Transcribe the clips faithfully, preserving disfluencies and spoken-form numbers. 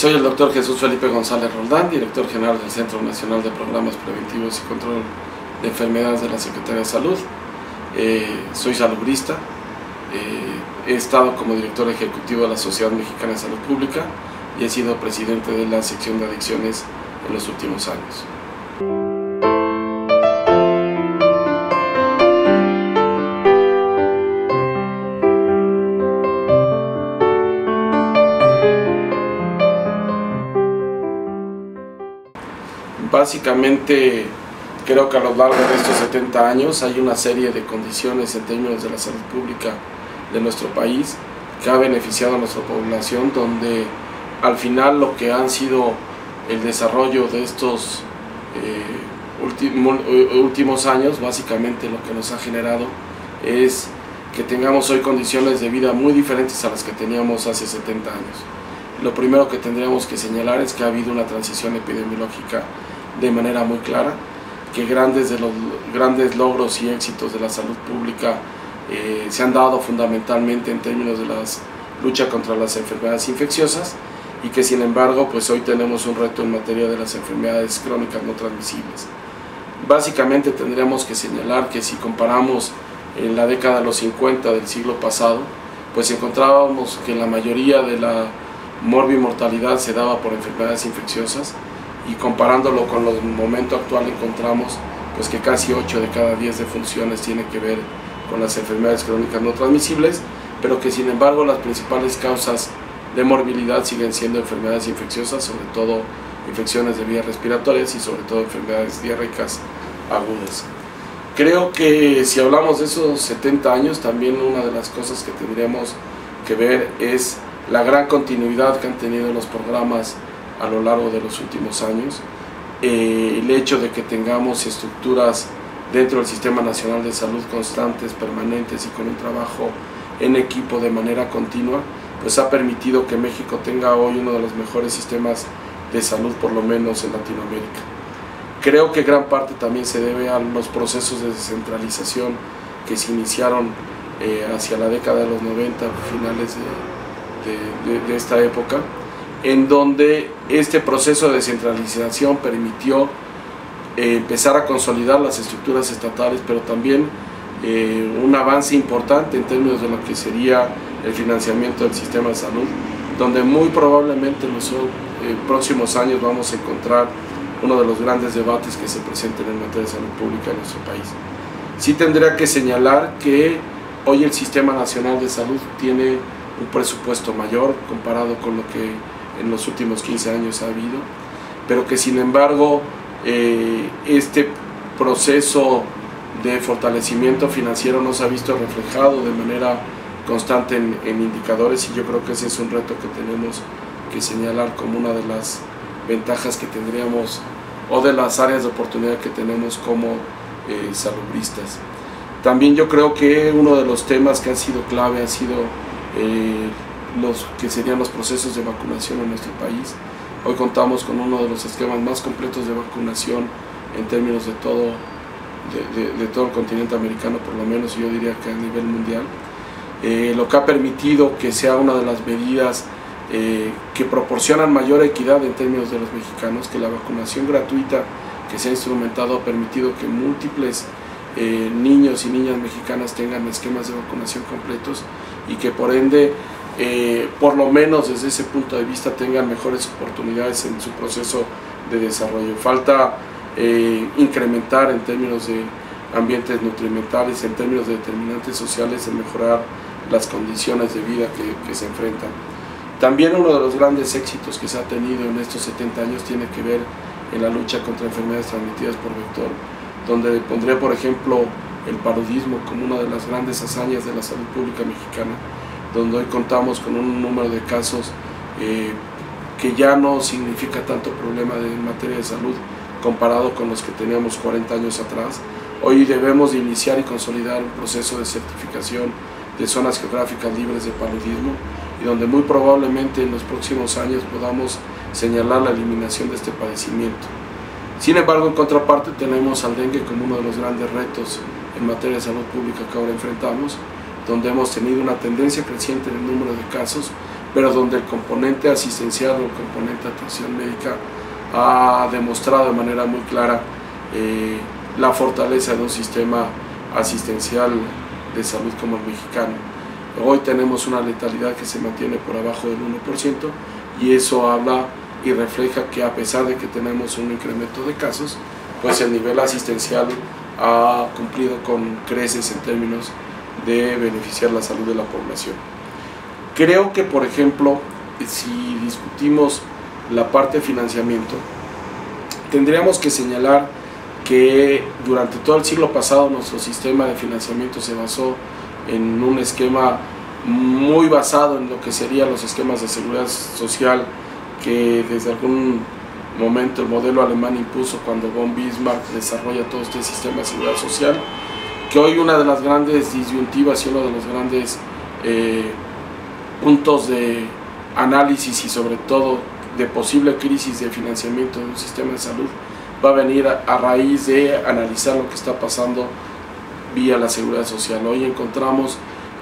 Soy el doctor Jesús Felipe González Roldán, director general del Centro Nacional de Programas Preventivos y Control de Enfermedades de la Secretaría de Salud. Eh, soy salubrista, eh, he estado como director ejecutivo de la Sociedad Mexicana de Salud Pública y he sido presidente de la sección de adicciones en los últimos años. Básicamente, creo que a lo largo de estos setenta años hay una serie de condiciones en términos de la salud pública de nuestro país que ha beneficiado a nuestra población, donde al final lo que han sido el desarrollo de estos eh, últimos, últimos años, básicamente lo que nos ha generado es que tengamos hoy condiciones de vida muy diferentes a las que teníamos hace setenta años. Lo primero que tendríamos que señalar es que ha habido una transición epidemiológica de manera muy clara, que grandes, de los, grandes logros y éxitos de la salud pública eh, se han dado fundamentalmente en términos de la lucha contra las enfermedades infecciosas y que sin embargo pues hoy tenemos un reto en materia de las enfermedades crónicas no transmisibles. Básicamente tendríamos que señalar que si comparamos en la década de los cincuenta del siglo pasado, pues encontrábamos que la mayoría de la morbimortalidad se daba por enfermedades infecciosas, y comparándolo con el momento actual encontramos pues que casi ocho de cada diez defunciones tiene que ver con las enfermedades crónicas no transmisibles, pero que sin embargo las principales causas de morbilidad siguen siendo enfermedades infecciosas, sobre todo infecciones de vías respiratorias y sobre todo enfermedades diarreicas agudas. Creo que si hablamos de esos setenta años, también una de las cosas que tendríamos que ver es la gran continuidad que han tenido los programas a lo largo de los últimos años, eh, el hecho de que tengamos estructuras dentro del Sistema Nacional de Salud constantes, permanentes y con un trabajo en equipo de manera continua, pues ha permitido que México tenga hoy uno de los mejores sistemas de salud, por lo menos en Latinoamérica. Creo que gran parte también se debe a los procesos de descentralización que se iniciaron eh, hacia la década de los noventa, finales de, de, de, de esta época, en donde este proceso de descentralización permitió eh, empezar a consolidar las estructuras estatales, pero también eh, un avance importante en términos de lo que sería el financiamiento del sistema de salud, donde muy probablemente en los eh, próximos años vamos a encontrar uno de los grandes debates que se presenten en materia de salud pública en nuestro país. Sí tendría que señalar que hoy el Sistema Nacional de Salud tiene un presupuesto mayor comparado con lo que en los últimos quince años ha habido, pero que sin embargo eh, este proceso de fortalecimiento financiero no se ha visto reflejado de manera constante en, en indicadores, y yo creo que ese es un reto que tenemos que señalar como una de las ventajas que tendríamos o de las áreas de oportunidad que tenemos como eh, salubristas. También yo creo que uno de los temas que han sido clave ha sido eh, los que serían los procesos de vacunación en nuestro país. Hoy contamos con uno de los esquemas más completos de vacunación en términos de todo, de, de, de todo el continente americano, por lo menos yo diría que a nivel mundial, eh, lo que ha permitido que sea una de las medidas eh, que proporcionan mayor equidad en términos de los mexicanos, que la vacunación gratuita que se ha instrumentado ha permitido que múltiples eh, niños y niñas mexicanas tengan esquemas de vacunación completos y que por ende Eh, por lo menos desde ese punto de vista tengan mejores oportunidades en su proceso de desarrollo. Falta eh, incrementar en términos de ambientes nutrimentales, en términos de determinantes sociales, en mejorar las condiciones de vida que, que se enfrentan. También uno de los grandes éxitos que se ha tenido en estos setenta años tiene que ver en la lucha contra enfermedades transmitidas por vector, donde pondría por ejemplo el paludismo como una de las grandes hazañas de la salud pública mexicana, donde hoy contamos con un número de casos eh, que ya no significa tanto problema de, en materia de salud comparado con los que teníamos cuarenta años atrás. Hoy debemos de iniciar y consolidar un proceso de certificación de zonas geográficas libres de paludismo y donde muy probablemente en los próximos años podamos señalar la eliminación de este padecimiento. Sin embargo, en contraparte tenemos al dengue como uno de los grandes retos en materia de salud pública que ahora enfrentamos, donde hemos tenido una tendencia creciente en el número de casos, pero donde el componente asistencial o el componente de atención médica ha demostrado de manera muy clara eh, la fortaleza de un sistema asistencial de salud como el mexicano. Hoy tenemos una letalidad que se mantiene por abajo del uno por ciento y eso habla y refleja que a pesar de que tenemos un incremento de casos, pues el nivel asistencial ha cumplido con creces en términos de beneficiar la salud de la población. Creo que, por ejemplo, si discutimos la parte de financiamiento, tendríamos que señalar que durante todo el siglo pasado nuestro sistema de financiamiento se basó en un esquema muy basado en lo que serían los esquemas de seguridad social que desde algún momento el modelo alemán impuso cuando von Bismarck desarrolla todo este sistema de seguridad social, que hoy una de las grandes disyuntivas y uno de los grandes eh, puntos de análisis y sobre todo de posible crisis de financiamiento de un sistema de salud va a venir a, a raíz de analizar lo que está pasando vía la seguridad social. Hoy encontramos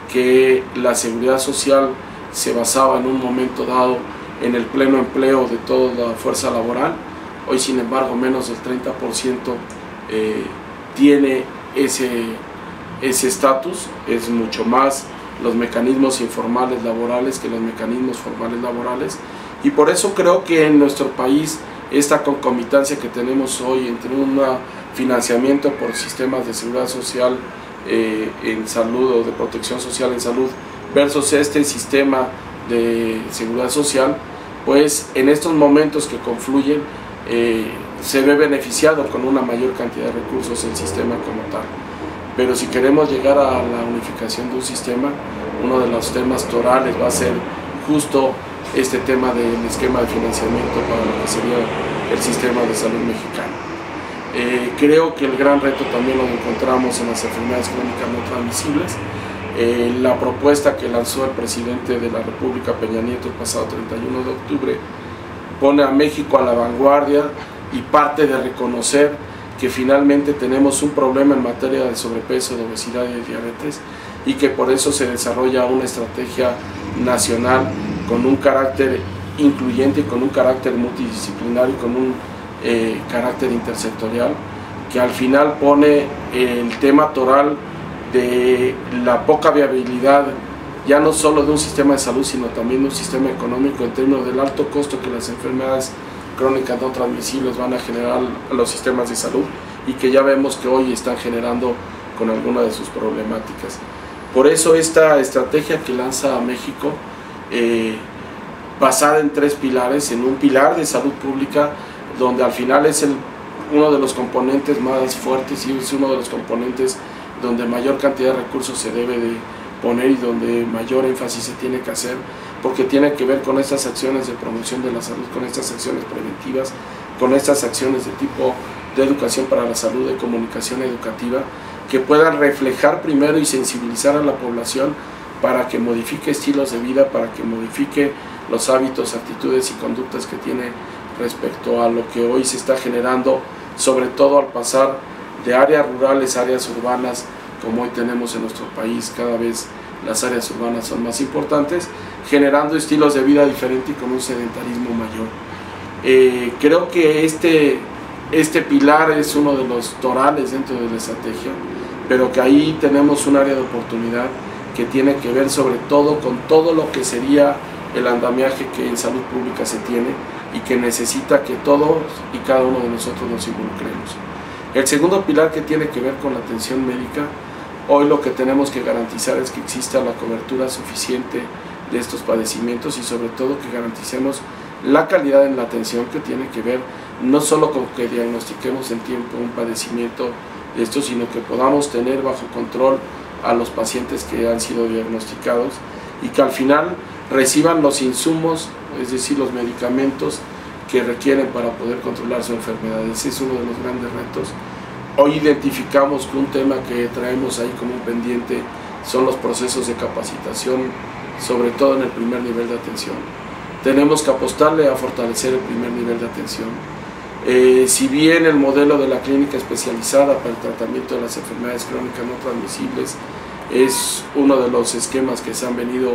que la seguridad social se basaba en un momento dado en el pleno empleo de toda la fuerza laboral. Hoy, sin embargo, menos del treinta por ciento eh, tiene ese ese estatus, es mucho más los mecanismos informales laborales que los mecanismos formales laborales, y por eso creo que en nuestro país esta concomitancia que tenemos hoy entre un financiamiento por sistemas de seguridad social eh, en salud o de protección social en salud versus este sistema de seguridad social, pues en estos momentos que confluyen eh, se ve beneficiado con una mayor cantidad de recursos el sistema como tal. Pero si queremos llegar a la unificación de un sistema, uno de los temas torales va a ser justo este tema del esquema de financiamiento para lo que sería el sistema de salud mexicano. Eh, creo que el gran reto también lo encontramos en las enfermedades crónicas no transmisibles. Eh, la propuesta que lanzó el presidente de la República, Peña Nieto, el pasado treinta y uno de octubre, pone a México a la vanguardia y parte de reconocer que finalmente tenemos un problema en materia de sobrepeso, de obesidad y de diabetes, y que por eso se desarrolla una estrategia nacional con un carácter incluyente, con un carácter multidisciplinario y con un eh, carácter intersectorial, que al final pone el tema toral de la poca viabilidad, ya no solo de un sistema de salud, sino también de un sistema económico en términos del alto costo que las enfermedades crónicas no transmisibles van a generar a los sistemas de salud y que ya vemos que hoy están generando con alguna de sus problemáticas. Por eso esta estrategia que lanza México, eh, basada en tres pilares, en un pilar de salud pública, donde al final es el, uno de los componentes más fuertes y es uno de los componentes donde mayor cantidad de recursos se debe de poner y donde mayor énfasis se tiene que hacer, porque tiene que ver con estas acciones de promoción de la salud, con estas acciones preventivas, con estas acciones de tipo de educación para la salud, de comunicación educativa, que puedan reflejar primero y sensibilizar a la población para que modifique estilos de vida, para que modifique los hábitos, actitudes y conductas que tiene respecto a lo que hoy se está generando, sobre todo al pasar de áreas rurales a áreas urbanas, como hoy tenemos en nuestro país. Cada vez las áreas urbanas son más importantes, generando estilos de vida diferentes y con un sedentarismo mayor. Eh, creo que este, este pilar es uno de los torales dentro de la estrategia, pero que ahí tenemos un área de oportunidad que tiene que ver sobre todo con todo lo que sería el andamiaje que en salud pública se tiene y que necesita que todos y cada uno de nosotros nos involucremos. El segundo pilar, que tiene que ver con la atención médica, hoy lo que tenemos que garantizar es que exista la cobertura suficiente de estos padecimientos y sobre todo que garanticemos la calidad en la atención, que tiene que ver no solo con que diagnostiquemos en tiempo un padecimiento de esto, sino que podamos tener bajo control a los pacientes que han sido diagnosticados y que al final reciban los insumos, es decir, los medicamentos que requieren para poder controlar su enfermedad. Ese es uno de los grandes retos. Hoy identificamos que un tema que traemos ahí como un pendiente son los procesos de capacitación, sobre todo en el primer nivel de atención. Tenemos que apostarle a fortalecer el primer nivel de atención. Eh, si bien el modelo de la clínica especializada para el tratamiento de las enfermedades crónicas no transmisibles es uno de los esquemas que se han venido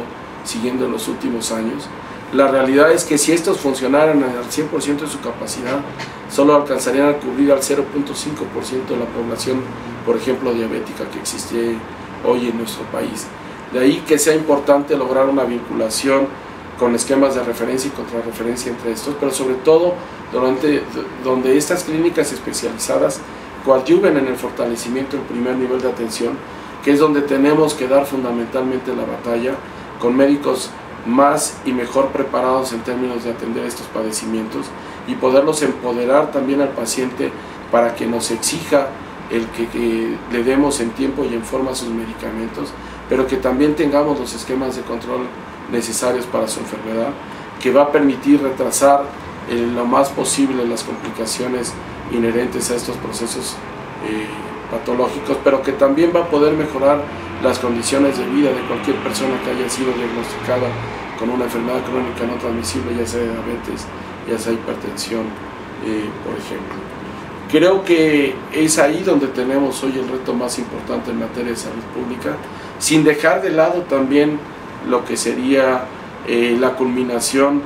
siguiendo en los últimos años. La realidad es que si estos funcionaran al cien por ciento de su capacidad, solo alcanzarían a cubrir al cero punto cinco por ciento de la población, por ejemplo, diabética que existe hoy en nuestro país. De ahí que sea importante lograr una vinculación con esquemas de referencia y contrarreferencia entre estos, pero sobre todo durante, donde estas clínicas especializadas coadyuven en el fortalecimiento del primer nivel de atención, que es donde tenemos que dar fundamentalmente la batalla, con médicos más y mejor preparados en términos de atender estos padecimientos y poderlos empoderar también al paciente para que nos exija el que, que le demos en tiempo y en forma sus medicamentos, pero que también tengamos los esquemas de control necesarios para su enfermedad, que va a permitir retrasar eh, lo más posible las complicaciones inherentes a estos procesos eh, patológicos, pero que también va a poder mejorar las condiciones de vida de cualquier persona que haya sido diagnosticada con una enfermedad crónica no transmisible, ya sea diabetes, ya sea hipertensión, eh, por ejemplo. Creo que es ahí donde tenemos hoy el reto más importante en materia de salud pública, sin dejar de lado también lo que sería eh, la culminación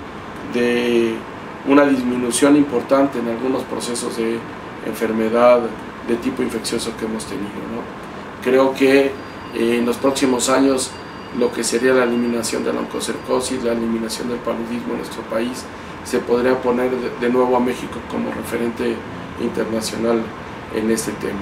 de una disminución importante en algunos procesos de enfermedad de tipo infeccioso que hemos tenido, ¿no? Creo que eh, en los próximos años lo que sería la eliminación de la oncocercosis, la eliminación del paludismo en nuestro país, se podría poner de, de nuevo a México como referente internacional en este tema.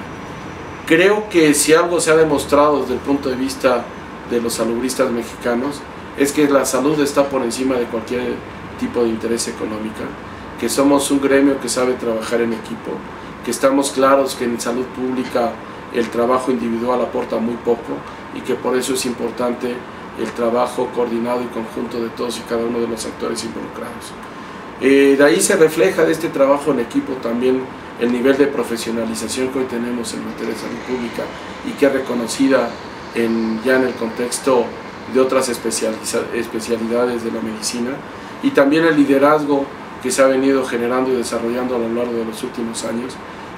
Creo que si algo se ha demostrado desde el punto de vista de los salubristas mexicanos es que la salud está por encima de cualquier tipo de interés económico, que somos un gremio que sabe trabajar en equipo, que estamos claros que en salud pública el trabajo individual aporta muy poco y que por eso es importante el trabajo coordinado y conjunto de todos y cada uno de los actores involucrados. Eh, de ahí se refleja de este trabajo en equipo también el nivel de profesionalización que hoy tenemos en materia de salud pública y que es reconocida en, ya en el contexto de otras especialidades de la medicina, y también el liderazgo que se ha venido generando y desarrollando a lo largo de los últimos años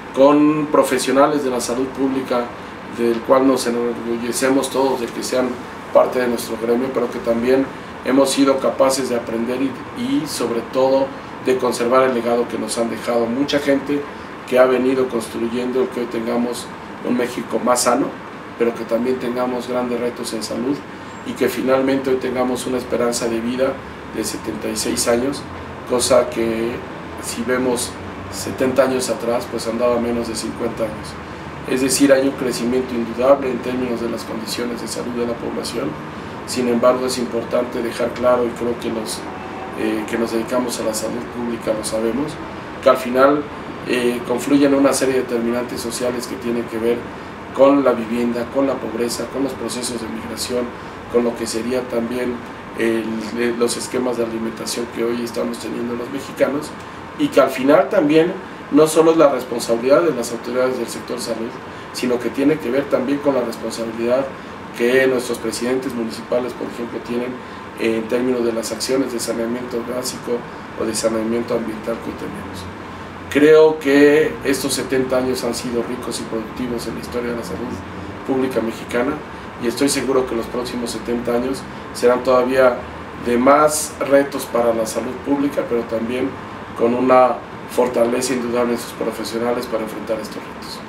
con profesionales de la salud pública, del cual nos enorgullecemos todos de que sean parte de nuestro gremio, pero que también hemos sido capaces de aprender y, y sobre todo de conservar el legado que nos han dejado mucha gente que ha venido construyendo el que hoy tengamos un México más sano, pero que también tengamos grandes retos en salud y que finalmente hoy tengamos una esperanza de vida de setenta y seis años, cosa que si vemos setenta años atrás pues andaba menos de cincuenta años. Es decir, hay un crecimiento indudable en términos de las condiciones de salud de la población. Sin embargo, es importante dejar claro, y creo que los eh, que nos dedicamos a la salud pública lo sabemos, que al final eh, confluyen una serie de determinantes sociales que tienen que ver con la vivienda, con la pobreza, con los procesos de migración, con lo que sería también el, los esquemas de alimentación que hoy estamos teniendo los mexicanos, y que al final también no solo es la responsabilidad de las autoridades del sector salud, sino que tiene que ver también con la responsabilidad que nuestros presidentes municipales, por ejemplo, tienen en términos de las acciones de saneamiento básico o de saneamiento ambiental que tenemos. Creo que estos setenta años han sido ricos y productivos en la historia de la salud pública mexicana, y estoy seguro que los próximos setenta años serán todavía de más retos para la salud pública, pero también con una fortaleza indudable en sus profesionales para enfrentar estos retos.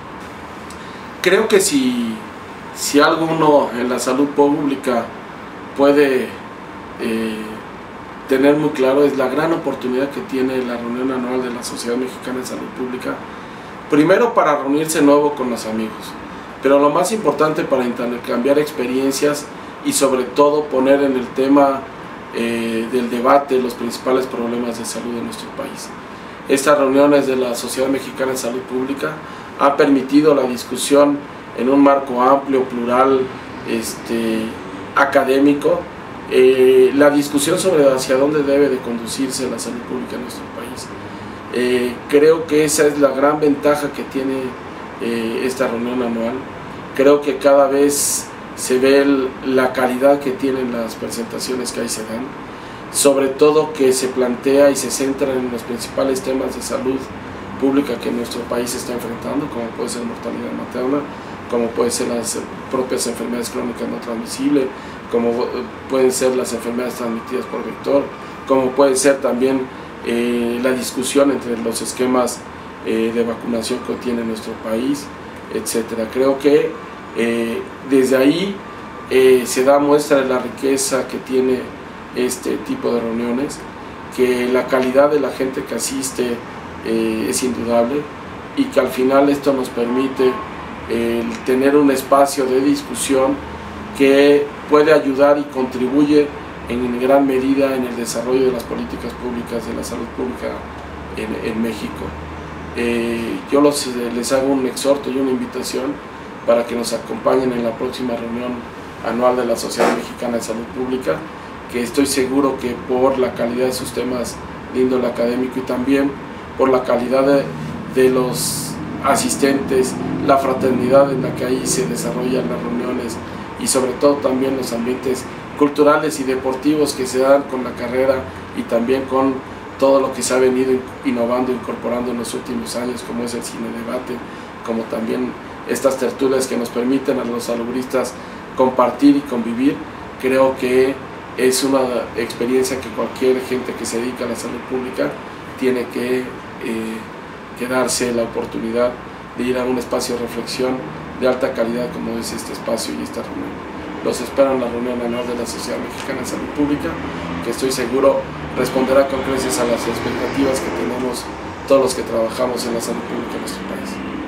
Creo que si, si algo uno en la salud pública puede eh, tener muy claro es la gran oportunidad que tiene la reunión anual de la Sociedad Mexicana de Salud Pública, primero para reunirse nuevo con los amigos, pero lo más importante para intercambiar experiencias y sobre todo poner en el tema eh, del debate los principales problemas de salud de nuestro país. Estas reuniones de la Sociedad Mexicana de Salud Pública han permitido la discusión en un marco amplio, plural, este, académico, eh, la discusión sobre hacia dónde debe de conducirse la salud pública en nuestro país. Eh, creo que esa es la gran ventaja que tiene eh, esta reunión anual. Creo que cada vez se ve el, la calidad que tienen las presentaciones que ahí se dan, sobre todo que se plantea y se centra en los principales temas de salud pública que nuestro país está enfrentando, como puede ser mortalidad materna, como puede ser las propias enfermedades crónicas no transmisibles, como pueden ser las enfermedades transmitidas por vector, como puede ser también eh, la discusión entre los esquemas eh, de vacunación que tiene nuestro país, etcétera. Creo que eh, desde ahí eh, se da muestra de la riqueza que tiene este tipo de reuniones, que la calidad de la gente que asiste eh, es indudable, y que al final esto nos permite eh, tener un espacio de discusión que puede ayudar y contribuye en gran medida en el desarrollo de las políticas públicas de la salud pública en, en México. Eh, yo los, les hago un exhorto y una invitación para que nos acompañen en la próxima reunión anual de la Sociedad Mexicana de Salud Pública, que estoy seguro que por la calidad de sus temas de índole académico y también por la calidad de, de los asistentes, la fraternidad en la que ahí se desarrollan las reuniones y sobre todo también los ambientes culturales y deportivos que se dan con la carrera y también con todo lo que se ha venido innovando, incorporando en los últimos años, como es el cine debate, como también estas tertulias que nos permiten a los salubristas compartir y convivir. Creo que es una experiencia que cualquier gente que se dedica a la salud pública tiene que, eh, que darse la oportunidad de ir a un espacio de reflexión de alta calidad como es este espacio y esta reunión. Los espero en la reunión anual de la Sociedad Mexicana de Salud Pública, que estoy seguro responderá con creces a las expectativas que tenemos todos los que trabajamos en la salud pública en nuestro país.